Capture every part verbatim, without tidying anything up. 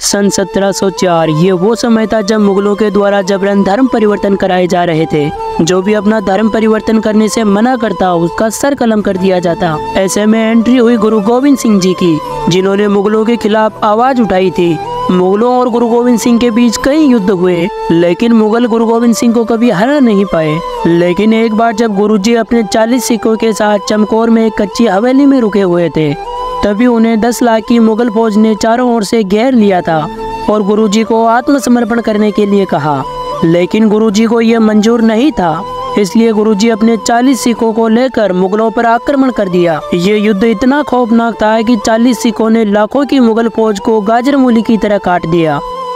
सन सत्रह सौ चार ये वो समय था जब मुगलों के द्वारा जबरन धर्म परिवर्तन कराए जा रहे थे। जो भी अपना धर्म परिवर्तन करने से मना करता उसका सर कलम कर दिया जाता। ऐसे में एंट्री हुई गुरु गोविंद सिंह जी की, जिन्होंने मुगलों के खिलाफ आवाज उठाई थी। मुगलों और गुरु गोविंद सिंह के बीच कई युद्ध हुए, लेकिन मुगल गुरु गोविंद सिंह को कभी हरा नहीं पाए। लेकिन एक बार जब गुरुजी अपने चालीस सिखों के साथ चमकौर में एक कच्ची हवेली में रुके हुए थे, तभी उन्हें दस लाख की मुगल फौज ने चारों ओर से घेर लिया था और गुरुजी को आत्मसमर्पण करने के लिए कहा। लेकिन गुरुजी को यह मंजूर नहीं था, इसलिए गुरुजी अपने चालीस सिखों को लेकर मुगलों पर आक्रमण कर दिया। ये युद्ध इतना खौफनाक था कि चालीस सिखों ने लाखों की मुगल फौज को गाजर मूली की तरह काट दिया।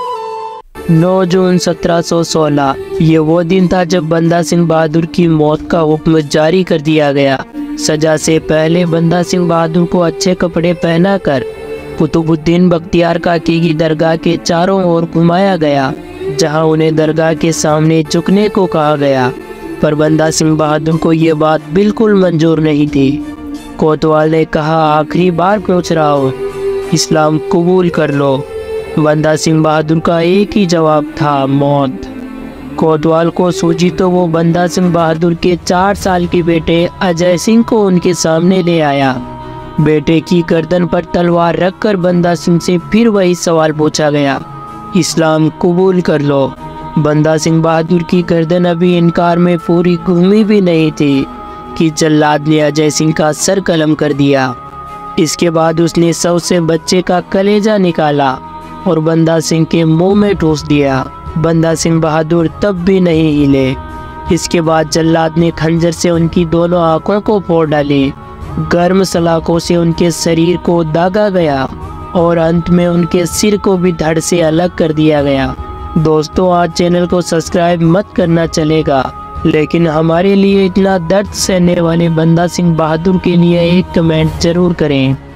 नौ जून सत्रह सौ सोलह ये वो दिन था जब बंदा सिंह बहादुर की मौत का हुक्म जारी कर दिया गया। सजा से पहले बंदा सिंह बहादुर को अच्छे कपड़े पहनाकर कुतुबुद्दीन बख्तियार काकी की दरगाह के चारों ओर घुमाया गया, जहां उन्हें दरगाह के सामने झुकने को कहा गया। पर बंदा सिंह बहादुर को ये बात बिल्कुल मंजूर नहीं थी। कोतवाल ने कहा, आखिरी बार पूछ रहा हूँ, इस्लाम कबूल कर लो। बंदा सिंह बहादुर का एक ही जवाब था, मौत। कोतवाल को सूझी तो वो बंदा सिंह बहादुर के चार साल के बेटे अजय सिंह को उनके सामने ले आया। बेटे की गर्दन पर तलवार रखकर बंदा सिंह से फिर वही सवाल पूछा गया, इस्लाम कबूल कर लो। बंदा सिंह बहादुर की गर्दन अभी इनकार में पूरी घूमी भी नहीं थी कि जल्लाद ने अजय सिंह का सर कलम कर दिया। इसके बाद उसने सौ से बच्चे का कलेजा निकाला और बंदा सिंह के मुंह में ठूस दिया। बंदा सिंह बहादुर तब भी नहीं हिले। इसके बाद जल्लाद ने खंजर से उनकी दोनों आंखों को फोड़ डाली। गर्म सलाखों से उनके शरीर को दागा गया और अंत में उनके सिर को भी धड़ से अलग कर दिया गया। दोस्तों, आज चैनल को सब्सक्राइब मत करना चलेगा, लेकिन हमारे लिए इतना दर्द सहने वाले बंदा सिंह बहादुर के लिए एक कमेंट जरूर करें।